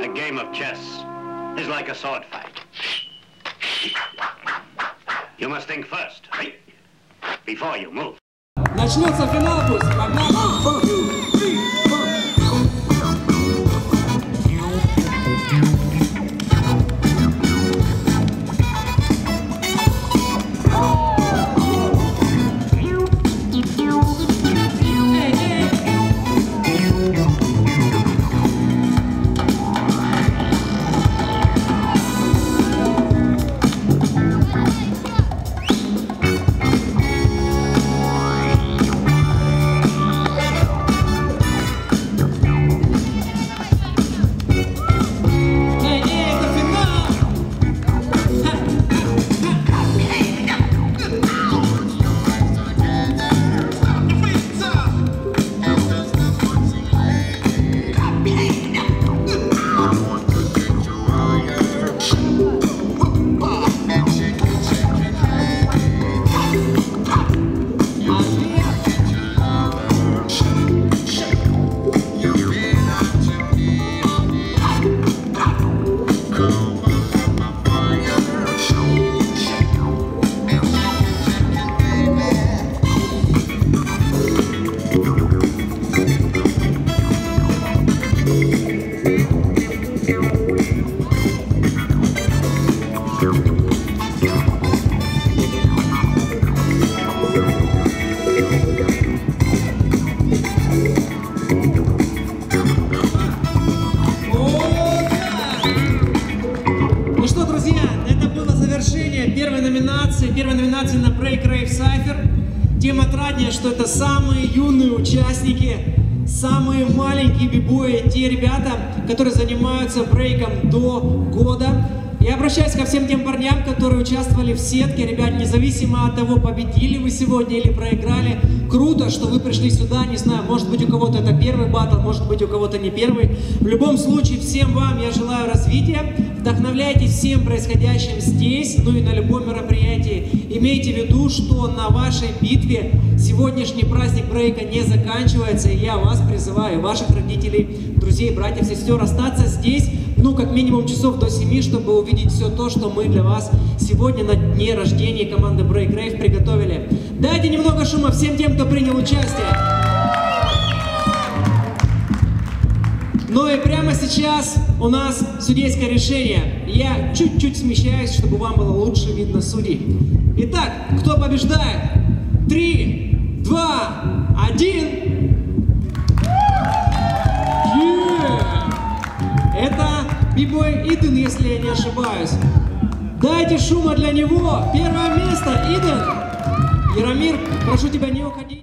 A game of chess is like a sword fight. You must think first, right? Before you move. Начнется финал пусть. Погнали! Первой номинации на RAVE CYPHER. Тем отраднее, что это самые юные участники, самые маленькие бибои, те ребята, которые занимаются брейком до года. Я обращаюсь ко всем тем парням, которые участвовали в сетке. Ребят, независимо от того, победили вы сегодня или проиграли, круто, что вы пришли сюда. Не знаю, может быть, у кого-то это первый баттл, может быть, у кого-то не первый. В любом случае, всем вам я желаю развития. Вдохновляйтесь всем происходящим здесь, ну и на любом мероприятии. Имейте в виду, что на вашей битве сегодняшний праздник брейка не заканчивается. И я вас призываю, ваших родителей, друзей, братьев, сестер, остаться здесь, ну, как минимум часов до 7, чтобы увидеть все то, что мы для вас сегодня на дне рождения команды Break Rave приготовили. Дайте немного шума всем тем, кто принял участие. Ну и прямо сейчас у нас судейское решение. Я чуть-чуть смещаюсь, чтобы вам было лучше видно судей. Итак, кто побеждает? 3, 2, 1. Это ббой Иден, если я не ошибаюсь. Дайте шума для него. Первое место, Иден. Яромир, прошу тебя не уходить.